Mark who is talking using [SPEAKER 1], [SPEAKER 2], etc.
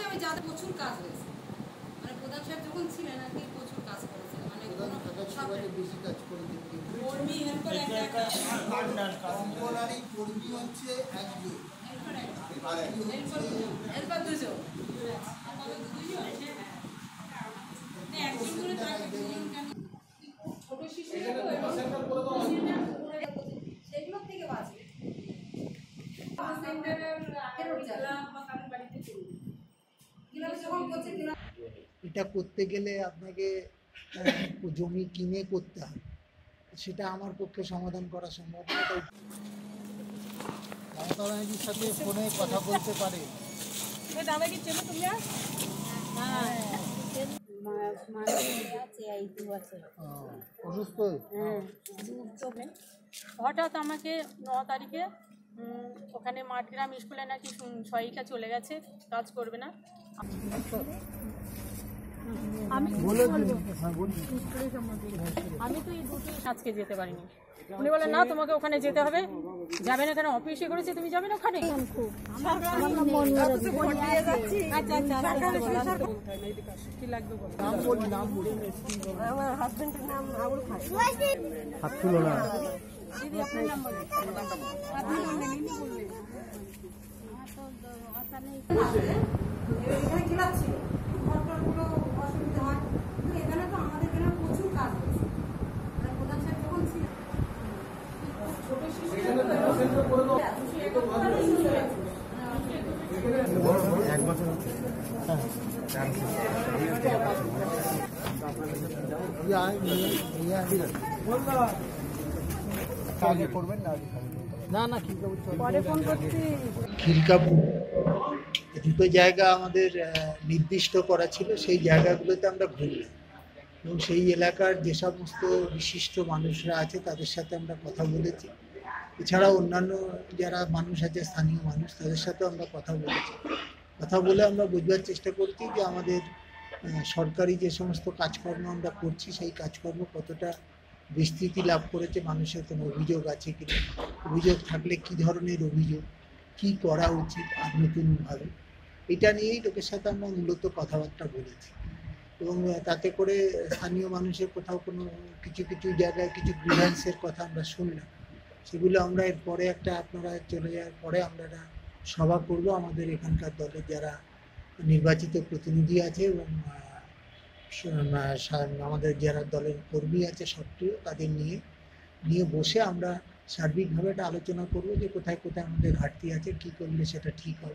[SPEAKER 1] আছে ওই যাদের প্রচুর কাজ হয়েছে, মানে প্রধান সাহেব যখন ছিলেন আর কি প্রচুর কাজ করেছে, মানে
[SPEAKER 2] বেশি কাজ করে
[SPEAKER 1] কর্মী হেল্পার
[SPEAKER 2] অঙ্গনারী কর্মী হচ্ছে একজন,
[SPEAKER 1] হেল্পার দুজন, ছোট শিশু সেগুলোর থেকে বাঁচবে।
[SPEAKER 2] এটা করতে গেলে আপনাকে জমি কিনে করতে হবে, সেটা আমার পক্ষে সমাধান করা সম্ভব না। তাই মমতা ব্যানার্জির সাথে ফোনে কথা বলতে পারে।
[SPEAKER 1] দাদা কি চেনো তুমি?
[SPEAKER 2] অসুস্থ
[SPEAKER 3] হঠাৎ আমাকে 9 তারিখে ওখানে মাঠগ্রাম স্কুলে নাকি সহায়িকা চলে গেছে, কাজ করবে না। আমি তো এই দুটোই আজকে যেতে পারিনি। উনি বলেন না তোমাকে ওখানে যেতে হবে, যাবে না কেন, অফিসে করেছে তুমি যাবে না ওখানে। কি লাগবে আমার হাজবেন্ডের নাম আবুল খান। হাত তুলো না দিদি, আপনার নাম বলেন। আপনি নাম নেন নি বললেন
[SPEAKER 1] এখানে ক্লাব ছিল, ঘরগুলো অসুবিধা হয়, কিন্তু এখানে তো আমাদের এখানে প্রচুর কাজ হয়েছে, মানে প্রধান সাহেব যখন ছিলেন ছোট শিশু
[SPEAKER 2] এক বছর করবেন না না খিলকাপুর দুটো জায়গা আমাদের নির্দিষ্ট করা ছিল, সেই জায়গাগুলোতে আমরা ঘুরলাম এবং সেই এলাকার যে সমস্ত বিশিষ্ট মানুষরা আছে তাদের সাথে আমরা কথা বলেছি। এছাড়াও অন্যান্য যারা মানুষ আছে, স্থানীয় মানুষ, তাদের সাথেও আমরা কথা বলেছি। কথা বলে আমরা বুঝবার চেষ্টা করছি যে আমাদের সরকারি যে সমস্ত কাজকর্ম আমরা করছি সেই কাজকর্ম কতটা বিস্তৃতি লাভ করেছে, মানুষের কোনো অভিযোগ আছে কিনা, অভিযোগ থাকলে কি ধরনের অভিযোগ, কি করা উচিত আর নতুনভাবে, এটা নিয়েই লোকের সাথে আমরা মূলত কথাবার্তা বলেছি। এবং তাতে করে স্থানীয় মানুষের কোথাও কোনো কিছু কিছু জায়গায় কিছু গ্রিভ্যান্সের কথা আমরা শুনলাম, সেগুলো আমরা এরপরে আপনারা চলে যাওয়ার পরে আমরা একটা সভা করব আমাদের এখানকার দলের যারা নির্বাচিত প্রতিনিধি আছে এবং আমাদের যারা দলের কর্মী আছে সক্রিয়, তাদের নিয়ে বসে আমরা সার্বিকভাবে একটা আলোচনা করব যে কোথায় কোথায় আমাদের ঘাটতি আছে, কী করলে সেটা ঠিক হবে।